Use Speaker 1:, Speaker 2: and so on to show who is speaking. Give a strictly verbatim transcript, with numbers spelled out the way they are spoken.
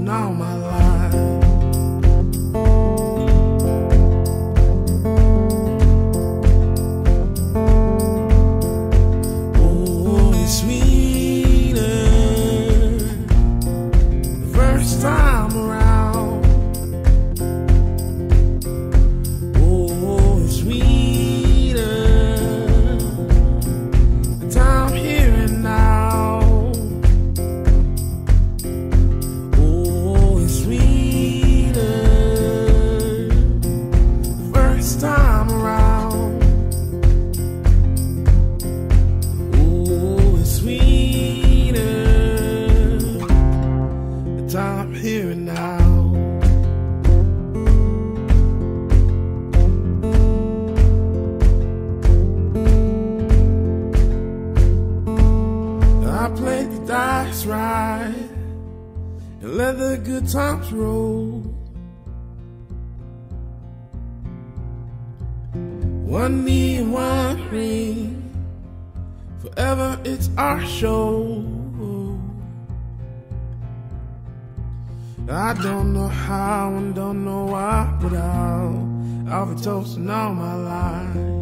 Speaker 1: overdosing all my life. Oh, it's sweeter the first time around. Oh, it's sweeter the time here and now. Oh, it's sweeter the first time around. Oh, it's sweeter the time here and now. I played the dice right and let the good times roll. One knee and one ring, forever it's our show. I don't know how and don't know why, but I'll, I'll be toasting all my life.